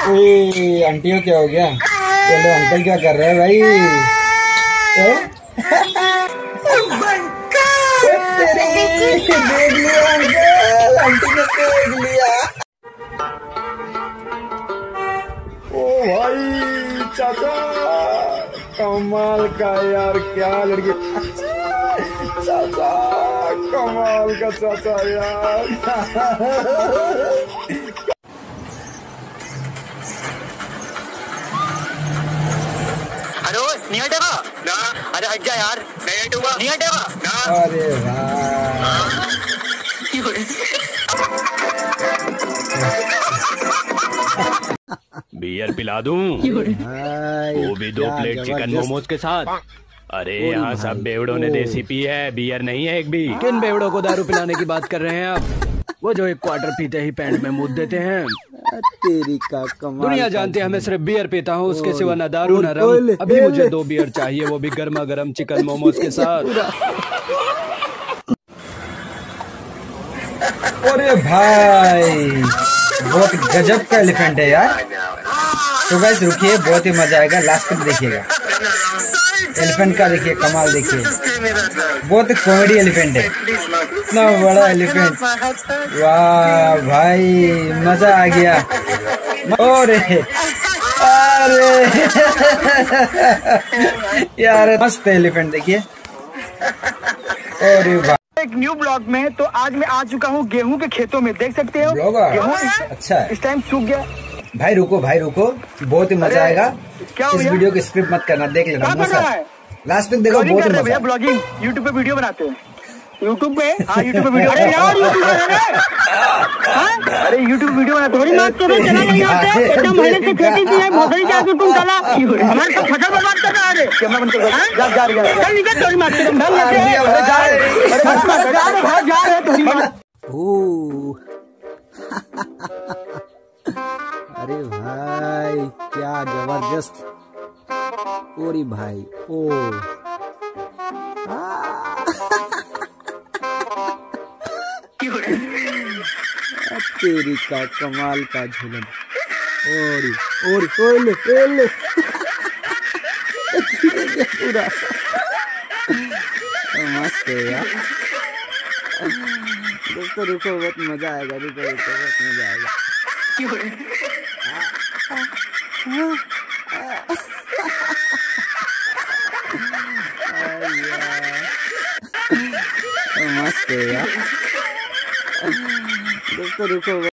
ओए आंटी को क्या हो गया? चलो अंकल क्या कर रहे हैं भाई? देख लिया अंकल, आंटी ने देख लिया। ओ भाई चाचा, कमाल का यार, क्या लड़की। चाचा कमाल का चाचा यार। नहीं हटेगा ना। अरे हट जा यार, नहीं हटूंगा, नहीं हटेगा ना। अरे बियर पिला दूं? वो भी 2 प्लेट चिकन मोमोज के साथ। अरे यहाँ सब बेवड़ों ने देसी पी है, बियर नहीं है एक भी। किन बेवड़ों को दारू पिलाने की बात कर रहे हैं आप? वो जो एक क्वार्टर पीते ही पैंट में मुद देते हैं। तेरी का कमाल। दुनिया जानती है मैं सिर्फ बियर पीता हूँ, उसके सिवा न दारू न रम। अभी मुझे 2 बियर चाहिए, वो भी गर्मा गर्म चिकन मोमोज के साथ। अरे भाई बहुत गजब का एलिफेंट है यार। तो गाइस रुकिए, बहुत ही मजा आएगा, लास्ट तक देखिएगा। एलिफेंट का देखिए कमाल, देखिए बहुत कॉमेडी एलिफेंट है, इतना बड़ा एलिफेंट। वाह भाई मजा आ गया। अरे अरे यार मस्त एलिफेंट देखिए। अरे भाई एक न्यू ब्लॉग में, तो आज मैं आ चुका हूँ गेहूं के खेतों में, देख सकते हो गेहूं अच्छा इस टाइम सूख गया। भाई रुको भाई रुको, बहुत ही मजा आएगा। क्या इस वीडियो को स्क्रिप्ट मत करना, देख लेना लास्ट तक, देखो बहुत ही मजा। ब्लॉगिंग यूट्यूब पे वीडियो बनाते हैं, यूट्यूब पे। हाँ यूट्यूब पे वीडियो। अरे यार अरे यूट्यूब वीडियो बनाते हैं। बात करो, चला नहीं आते इतना मेहनत से खेती की है, भोसड़ी जाके तुम चला हमारे सब फसल बर्बाद कर रहा है। कैमरा बंद कर, जा चल नीचे, थोड़ी मार के ढंग जा रहे थोड़ी मार। अरे भाई क्या जबरदस्त। ओरी भाई ओ तेरी का कमाल का झूलन। ओरी ओरी ओले ओले पूरा मस्त है यार। दोस्तों रुको, बहुत मजा आएगा, रुको बहुत मजा आएगा। मस्त है यार। दोस्तों रुको।